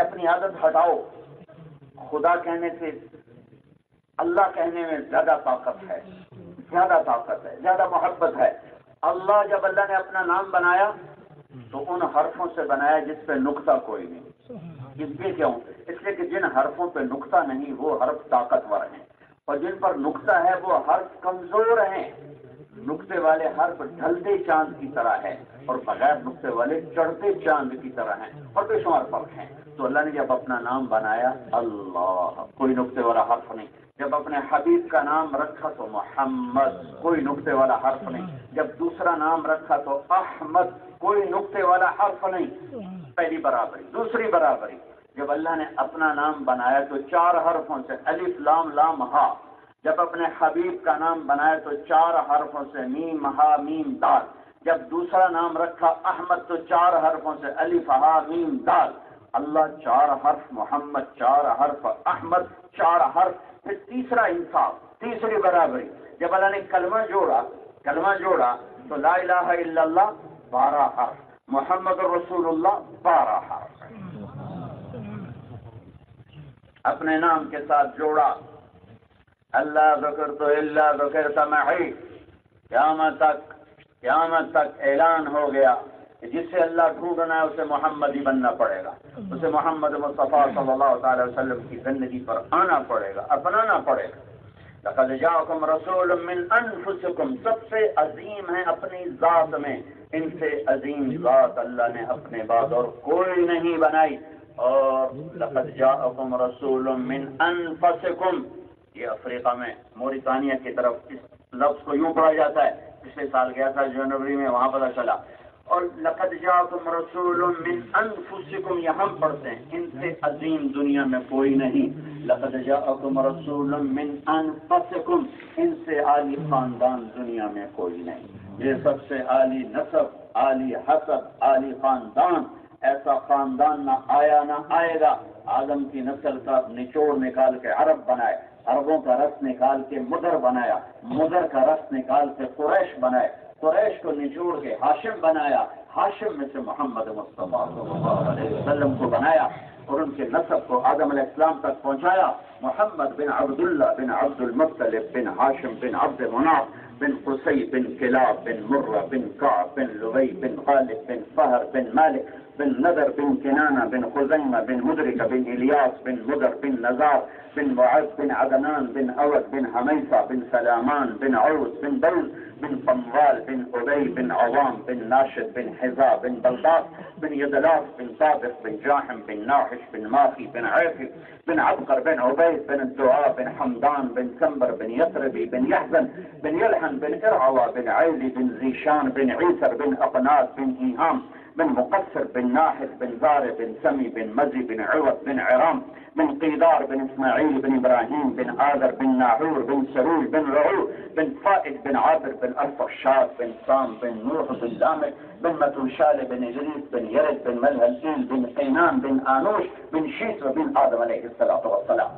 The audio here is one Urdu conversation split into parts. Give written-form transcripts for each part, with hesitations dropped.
اپنی عادت ہٹاؤ، خدا کہنے سے اللہ کہنے میں زیادہ طاقت ہے، زیادہ طاقت ہے، زیادہ محبت ہے۔ اللہ جب اللہ نے اپنا نام بنایا تو ان حرفوں سے بنایا جس پہ نقطہ کوئی نہیں۔ اس لیے کیوں؟ اس لیے کہ جن حرفوں پہ نقطہ نہیں وہ حرف طاقتور ہیں، اور جن پر نقطہ ہے وہ حرف کمزور ہیں۔ نقطے والے حرف ڈھلتے چاند کی طرح ہے، اور بغیر نقطے والے چڑھتے چاند کی طرح ہیں، اور بے شمار فرق ہیں۔ تو اللہ نے جب اپنا نام بنایا اللہ، کوئی نقطے والا حرف نہیں۔ جب اپنے حبیب کا نام رکھا تو محمد، کوئی نقطے والا حرف نہیں۔ جب دوسرا نام رکھا تو احمد، کوئی نقطے والا حرف نہیں۔ پہلی برابری۔ دوسری برابری، جب اللہ نے اپنا نام بنایا تو 4 حرفوں سے، الف لام لام ہا۔ جب اپنے حبیب کا نام بنایا تو 4 حرفوں سے، میم ہا میم دال۔ جب دوسرا نام رکھا احمد تو 4 حرفوں سے، الف ہا میم دال۔ اللہ 4 حرف، محمد 4 حرف، احمد 4 حرف۔ پھر تیسرا انصاف، تیسری برابری، جب اللہ نے کلمہ جوڑا تو لا الہ الا اللہ 12 حرف، محمد رسول اللہ 12 حرف۔ اپنے نام کے ساتھ جوڑا، اللہ ذکرت الا ذکرت معی۔ قیامت تک اعلان ہو گیا کہ جسے اللہ ڈھونڈنا ہے اسے محمد ہی بننا پڑے گا، اسے محمد مصطفیٰ صلی اللہ تعالی وسلم کی زندگی پر آنا پڑے گا، اپنانا پڑے گا۔ لقد جاءکم رسول من انفسکم، سب سے عظیم ہے اپنی ذات میں، ان سے عظیم ذات اللہ نے اپنے بعد اور کوئی نہیں بنائی۔ اور لقد جاءکم رسول من انفسکم، یہ افریقہ میں موریتانیہ کی طرف اس لفظ کو یوں پڑھا جاتا ہے۔ پچھلے سال گیا تھا جنوری میں، وہاں پتہ چلا۔ اور لقد جاءکم رسول من انفسکم یہاں پڑھتے ہیں، ان سے عظیم دنیا میں کوئی نہیں۔ لقد جاءکم رسول من انفسکم، ان سے عالی خاندان دنیا میں کوئی نہیں۔ یہ سب سے عالی نسب، عالی حسب، عالی خاندان، ایسا خاندان نہ آیا نہ آئے گا۔ آدم کی نسل کا نچوڑ نکال کے عرب بنائے، عربوں کا رس نکال کے مدر بنایا، مدر کا رس نکال کے قریش بنائے، قریش کو نچوڑ کے ہاشم بنایا، ہاشم میں سے محمد مصطفیٰ صلی اللہ علیہ وسلم کو بنایا، اور ان کے نسب کو آدم علیہ السلام تک پہنچایا۔ محمد بن عبداللہ بن عبد المطلب بن ہاشم بن عبد مناف بن قصی بن کلاب بن مرہ بن کعب بن لبی بن غالب بن فہر بن مالک بن نذر بن کنانہ بن خزیمہ بن مدرک بن الیاس بن مدر بن نزار بن معد بن عدنان بن اود بن حمیصہ بن سلامان بن عوس بن بلد بن قموال بن ابی بن عوام بن ناشد بن حذا بن بلداس بن یدلاس بن طابق بن جاحم بن ناحش بن ماخی بن عیفی بن عبقر بن عبید بن الدعاء بن حمدان بن سنبر بن یثربی بن یحزن بن یلحن بن ارعوى بن عیلی بن زیشان بن عیسر بن اقناس بن ایہام بن مقصر بن ناحر بن زار بن سمی بن مزی بن عوض بن عرام بن قیدار بن اسماعیل بن ابراہیم بن آذر بن ناحور بن سرول بن رعو بن فائد بن عابر بن ارفخشاد بن سام بن نوح بن لامک بن متوشال بن ادریس بن یرد بن ملهلئیل بن قینان بن آنوش بن شیث بن آدم علیہ الصلوۃ والسلام۔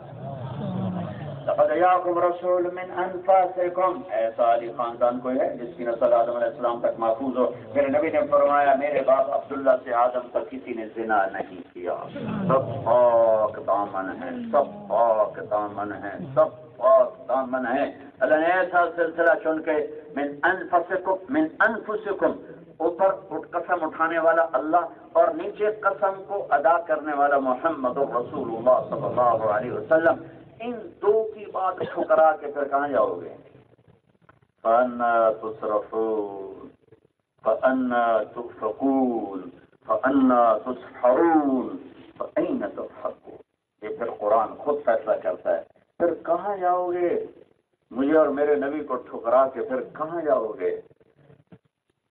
لقد جاءکم رسول من انفسکم، ایسا علی خاندان کوئی ہے جس کی نسل آدم علیہ السلام تک محفوظ ہو۔ میرے نبی نے فرمایا میرے باپ عبداللہ سے آدم تک کسی نے زنا نہیں کیا۔ سب پاک دامن ہے، سب پاک دامن ہے، سب پاک دامن ہے۔ اللہ نے ایسا سلسلہ چن کے من انفسکم، اوپر قسم اٹھانے والا اللہ اور نیچے قسم کو ادا کرنے والا محمد رسول اللہ صلی اللہ علیہ وسلم، ان دو کی بات ٹھکرا کے پھر کہاں جاؤ گے؟ فَأَنَّا تُصْرَفُونَ فَأَنَّا تُؤْفَكُونَ فَأَنَّا تُسْحَرُونَ فَأَيْنَ تَضْحَكُونَ۔ یہ پھر قرآن خود فیصلہ کرتا ہے، پھر کہاں جاؤ گے؟ مجھے اور میرے نبی کو ٹھکرا کے پھر کہاں جاؤ گے؟